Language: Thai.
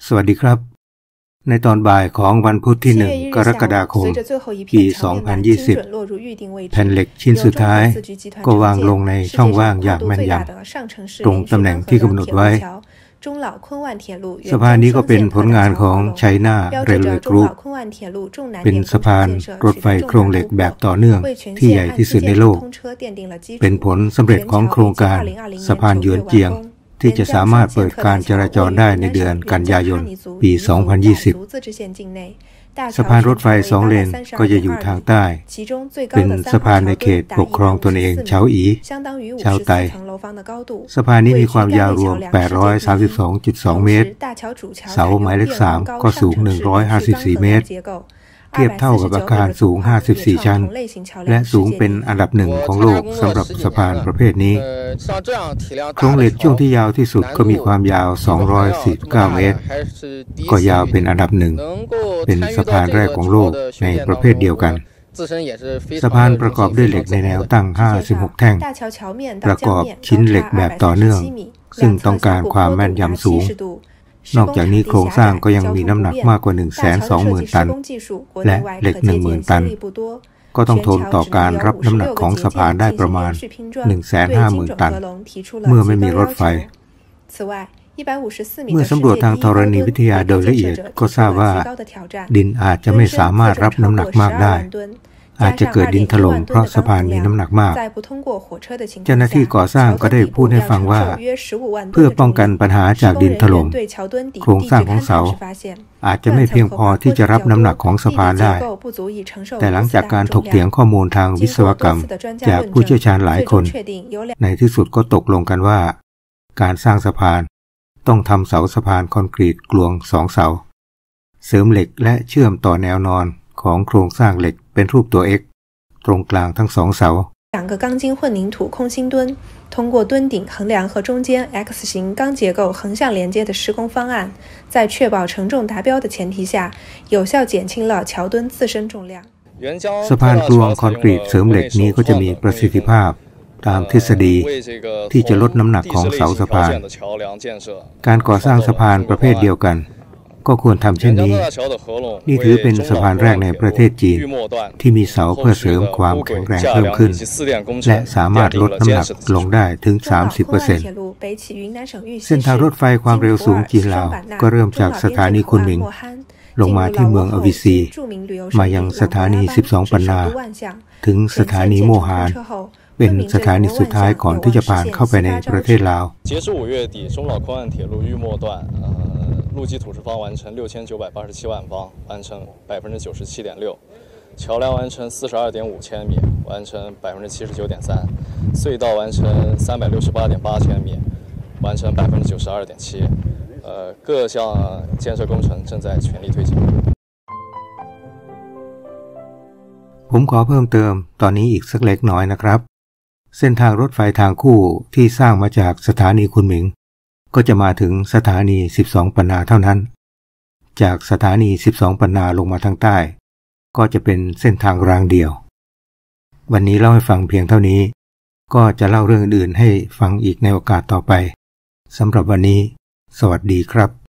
สวัสดีครับในตอนบ่ายของวันพุธที่1 กรกฎาคมปี 2020 แผ่นเหล็กชิ้นสุดท้ายก็วางลงในช่องว่างอย่างแม่นยำตรงตำแหน่งที่กำหนดไว้สะพานนี้ก็เป็นผลงานของ China Railway Group เป็นสะพานรถไฟโครงเหล็กแบบต่อเนื่องที่ใหญ่ที่สุดในโลกเป็นผลสำเร็จของโครงการสะพานหยวนเจียงที่จะสามารถเปิดการจราจรได้ในเดือนกันยายนปี 2020 สะพานรถไฟ2 เลนก็จะอยู่ทางใต้เป็นสะพานในเขตปกครองตนเองเฉาอีเฉาไตสะพานนี้มีความยาวรวม 832.2 เมตรเสาหมายเลข 3 ก็สูง 154 เมตรเทียบเท่ากับอาคารสูง 54 ชั้นและสูงเป็นอันดับ1ของโลกสำหรับสะพานประเภทนี้โครงเหล็กช่วงที่ยาวที่สุดก็มีความยาว 249 เมตรก็ยาวเป็นอันดับ1เป็นสะพานแรกของโลกในประเภทเดียวกันสะพานประกอบด้วยเหล็กในแนวตั้ง 56 แท่งประกอบชิ้นเหล็กแบบต่อเนื่องซึ่งต้องการความแม่นยำสูงนอกจากนี้โครงสร้างก็ยังมีน้ำหนักมากกว่า 120,000 ตันและเหล็ก 10,000 ตันก็ต้องทนต่อการรับน้ำหนักของสะพานได้ประมาณ 150,000 ตันเมื่อไม่มีรถไฟเมื่อสำรวจทางธรณีวิทยาโดยละเอียดก็ทราบว่าดินอาจจะไม่สามารถรับน้ำหนักมากได้อาจจะเกิดดินถล่มเพราะสะพานมีน้ำหนักมากเจ้าหน้าที่ก่อสร้างก็ได้พูดให้ฟังว่าเพื่อป้องกันปัญหาจากดินถล่มโครงสร้างของเสาอาจจะไม่เพียงพอที่จะรับน้ำหนักของสะพานได้แต่หลังจากการถกเถียงข้อมูลทางวิศวกรรมจากผู้เชี่ยวชาญหลายคนในที่สุดก็ตกลงกันว่าการสร้างสะพานต้องทำเสาสะพานคอนกรีตกลวง2 เสาเสริมเหล็กและเชื่อมต่อแนวนอนของโครงสร้างเหล็กเป็นรูปตัว X ตรงกลางทั้ง2 เสา 2个钢筋混凝土空心墩通过墩顶横梁和中间 X 型钢结构横向连接的施工方案在确保承重达标的前提下有效减轻了桥墩自身重量สะพานกลวงคอนกรีตเสริมเหล็กนี้ก็จะมีประสิทธิภาพตามทฤษฎีที่จะลดน้ำหนักของเสาสะพานการก่อสร้างสะพานประเภทเดียวกันก็ควรทำเช่นนี้นี่ถือเป็นสะพานแรกในประเทศจีนที่มีเสาเพื่อเสริมความแข็งแรงเพิ่มขึ้นและสามารถลดน้ำหนักลงได้ถึง 30% เส้นทางรถไฟความเร็วสูงจีนลาวก็เริ่มจากสถานีคุนหมิงลงมาที่เมืองอวิซีมายังสถานี12 ปันนาถึงสถานีโมฮานเป็นสถานีสุดท้ายก่อนที่จะผ่านเข้าไปในประเทศลาว路基土石方完成6987万方，完成97.6%，桥梁完成42.5千米，完成79.3%，隧道完成368.8千米，完成92.7%。各项建设工程正在全力推进。 ผมขอเพิ่มเติมตอนนี้อีกสักเล็กน้อยนะครับเส้นทางรถไฟทางคู่ที่สร้างมาจากสถานีคุนหมิงก็จะมาถึงสถานี12 ปันนาเท่านั้นจากสถานี12 ปันนาลงมาทางใต้ก็จะเป็นเส้นทางรางเดียววันนี้เล่าให้ฟังเพียงเท่านี้ก็จะเล่าเรื่องอื่นให้ฟังอีกในโอกาสต่อไปสำหรับวันนี้สวัสดีครับ